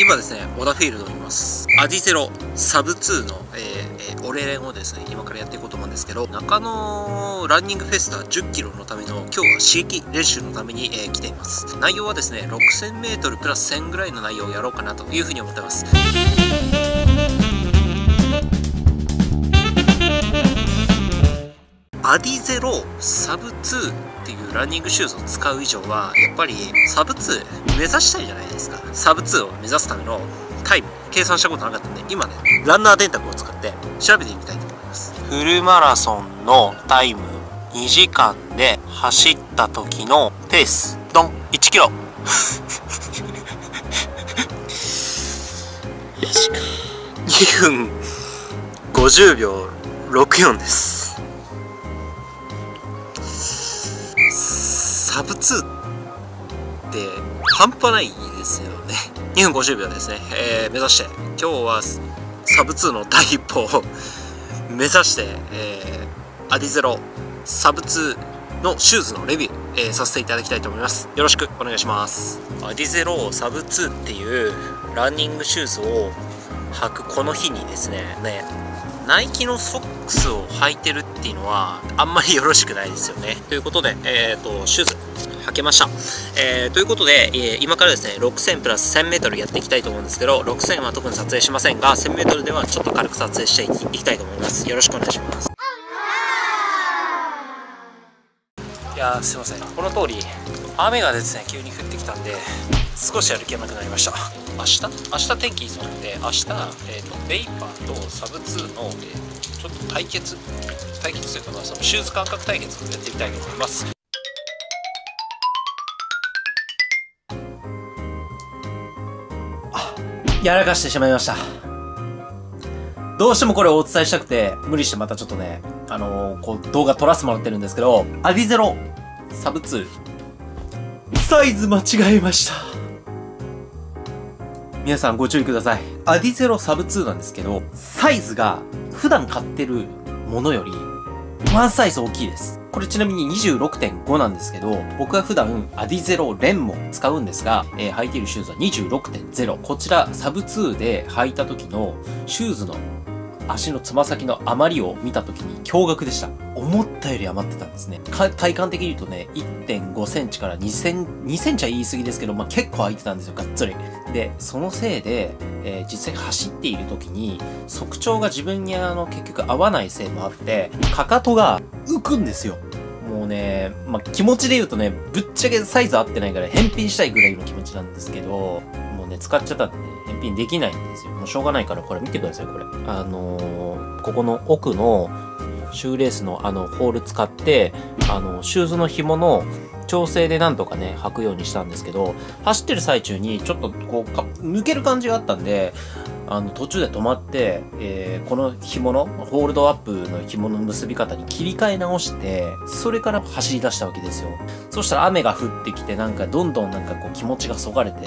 今ですね、小田フィールドにいます。アディゼロサブ2の、オレレンをですね、今からやっていこうと思うんですけど、中野ランニングフェスタ10キロのための今日は刺激練習のために、来ています。内容はですね、6000m プラス1000ぐらいの内容をやろうかなというふうに思ってます。アディゼロサブ2っていうランニングシューズを使う以上はやっぱりサブ2目指したいじゃないですか。サブ2を目指すためのタイム計算したことなかったんで、今ねランナー電卓を使って調べてみたいと思います。フルマラソンのタイム2時間で走った時のペースドン1キロマジか。2分50秒64です。サブ2って半端ないですよね。2分50秒ですね。目指して今日はサブ2の第一歩を目指して、アディゼロサブ2のシューズのレビュー、させていただきたいと思います。よろしくお願いします。アディゼロサブ2っていうランニングシューズを履くこの日にですね、ナイキのソックスを履いてるっていうのはあんまりよろしくないですよね。ということで、シューズ履けました。ということで、今からですね、6000プラス 1000m やっていきたいと思うんですけど、6000は特に撮影しませんが、1000m ではちょっと軽く撮影していきたいと思います。よろしくお願いします。いやー、すいません。この通り、雨がですね、急に降ってきたんで、少し歩きやなくなりました。明日天気いいそうなんで、明日、ベイパーとサブ2の、ちょっと対決というか、そのシューズ感覚対決をやってみたいと思います。やらかしてしまいました。どうしてもこれをお伝えしたくて、無理してまたちょっとね、こう動画撮らせてもらってるんですけど、アディゼロサブ2、サイズ間違えました。皆さんご注意ください。アディゼロサブ2なんですけど、サイズが普段買ってるものよりワンサイズ大きいです。これちなみに 26.5 なんですけど、僕が普段アディゼロレンも使うんですが、履いているシューズは 26.0。こちらサブ2で履いた時のシューズの足のつま先の余りを見た時に驚愕でした。思ったより余ってたんですね。体感的に言うとね、1.5 センチから2センチは言い過ぎですけど、結構空いてたんですよ、がっつり。で、そのせいで、実際走っている時に、足長が自分に結局合わないせいもあって、かかとが浮くんですよ。もうね、気持ちで言うとね、ぶっちゃけサイズ合ってないから返品したいぐらいの気持ちなんですけど、もうね、使っちゃったんでね、返品できないんですよ。もうしょうがないから、これ見てください、これ。ここの奥のシューレースのホール使って、シューズの紐の調整でなんとかね、履くようにしたんですけど、走ってる最中にちょっとこう、抜ける感じがあったんで、途中で止まって、この紐の、ホールドアップの紐の結び方に切り替え直して、それから走り出したわけですよ。そしたら雨が降ってきて、どんどん気持ちがそがれてって、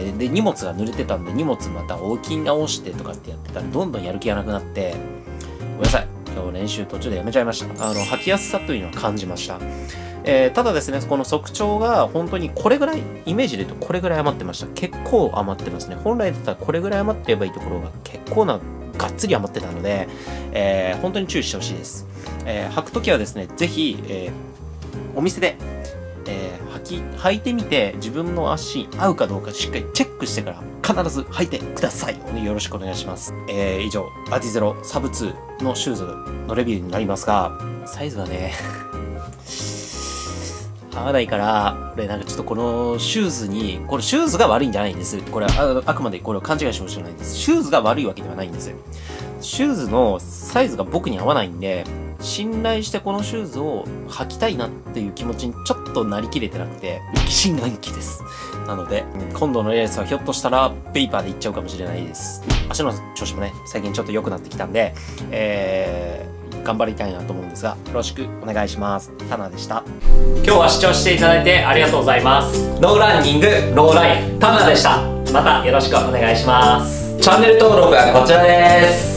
で、荷物が濡れてたんで、荷物また置き直してとかってやってたら、どんどんやる気がなくなって、ごめんなさい。今日練習途中でやめちゃいました。履きやすさというのは感じました。ただですね、この足長が本当にこれぐらい、イメージで言うとこれぐらい余ってました。結構余ってますね。本来だったらこれぐらい余ってればいいところが結構な、がっつり余ってたので、本当に注意してほしいです。履くときはですね、ぜひ、お店で、履いてみて自分の足に合うかどうかしっかりチェックしてから必ず履いてください。よろしくお願いします。以上、アディゼロサブ2のシューズのレビューになりますが、サイズはね、合わないから、ちょっとこのシューズに、これシューズが悪いんじゃないんです。これはあくまでこれを勘違いしてほしくないんです。シューズが悪いわけではないんです。シューズのサイズが僕に合わないんで、信頼してこのシューズを履きたいなっていう気持ちにちょっとなりきれてなくて、疑心暗鬼です。なので、今度のレースはひょっとしたらベイパーで行っちゃうかもしれないです。足の調子もね、最近ちょっと良くなってきたんで、頑張りたいなと思うんですが、よろしくお願いします。タナでした。今日は視聴していただいてありがとうございます。ノーランニング、ノーライフ、タナでした。またよろしくお願いします。チャンネル登録はこちらです。